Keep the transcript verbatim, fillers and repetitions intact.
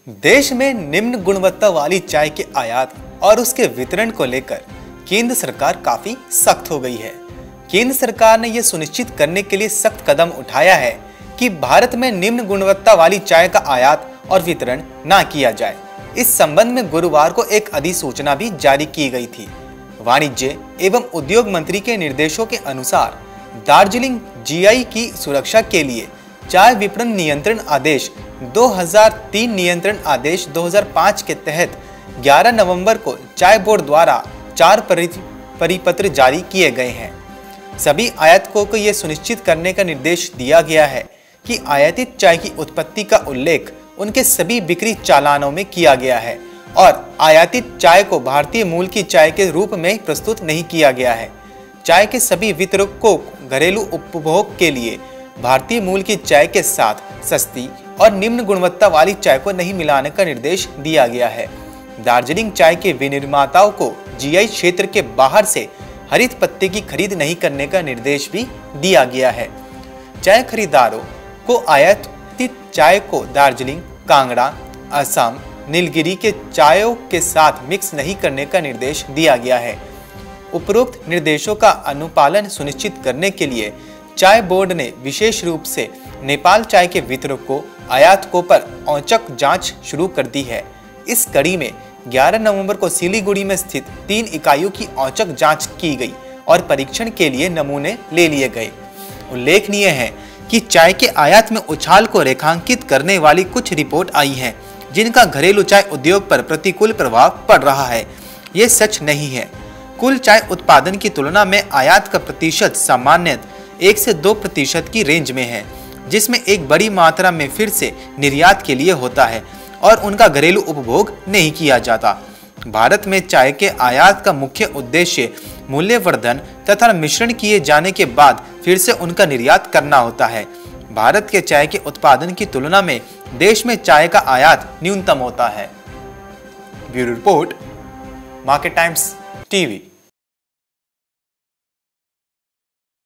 देश में निम्न गुणवत्ता वाली चाय के आयात और उसके वितरण को लेकर केंद्र सरकार काफी सख्त हो गई है। केंद्र सरकार ने यह सुनिश्चित करने के लिए सख्त कदम उठाया है कि भारत में निम्न गुणवत्ता वाली चाय का आयात और वितरण न किया जाए। इस संबंध में गुरुवार को एक अधिसूचना भी जारी की गई थी। वाणिज्य एवं उद्योग मंत्री के निर्देशों के अनुसार दार्जिलिंग जीआई की सुरक्षा के लिए चाय विपणन नियंत्रण आदेश दो हज़ार तीन नियंत्रण आदेश दो हज़ार पाँच के तहत ग्यारह नवंबर को चाय बोर्ड द्वारा चार परिपत्र जारी किए गए हैं। सभी आयातकों को यह सुनिश्चित करने का निर्देश दिया गया है कि आयातित चाय की उत्पत्ति का उल्लेख उनके सभी बिक्री चालानों में किया गया है और आयातित चाय को भारतीय मूल की चाय के रूप में प्रस्तुत नहीं किया गया है। चाय के सभी वितरकों को घरेलू उपभोग के लिए भारतीय मूल की चाय के साथ सस्ती और निम्न गुणवत्ता वाली चाय को नहीं मिलाने का निर्देश दिया गया है। दार्जिलिंग चाय के विनिर्माताओं को जीआई क्षेत्र के बाहर से हरित पत्ते की खरीद नहीं करने का निर्देश भी दिया गया है। चाय खरीदारों को आयातित चाय को दार्जिलिंग, कांगड़ा, असम, नीलगिरी के चायों के साथ मिक्स नहीं करने का निर्देश दिया गया है। उपरोक्त निर्देशों का अनुपालन सुनिश्चित करने के लिए चाय बोर्ड ने विशेष रूप से नेपाल चाय के वितरकों, आयातकों पर औचक जांच शुरू कर दी है। इस कड़ी में ग्यारह नवंबर को सिलीगुड़ी में स्थित तीन इकाइयों की औचक जांच की गई और परीक्षण के लिए नमूने ले लिए गए। उल्लेखनीय है कि चाय के आयात में उछाल को रेखांकित करने वाली कुछ रिपोर्ट आई हैं, जिनका घरेलू चाय उद्योग पर प्रतिकूल प्रभाव पड़ रहा है। ये सच नहीं है। कुल चाय उत्पादन की तुलना में आयात का प्रतिशत सामान्यतः एक से दो प्रतिशत की रेंज में है, जिसमें एक बड़ी मात्रा में फिर से निर्यात के लिए होता है और उनका घरेलू उपभोग नहीं किया जाता। भारत में चाय के आयात का मुख्य उद्देश्य मूल्यवर्धन तथा मिश्रण किए जाने के बाद फिर से उनका निर्यात करना होता है। भारत के चाय के उत्पादन की तुलना में देश में चाय का आयात न्यूनतम होता है। Bureau report, Market Times TV.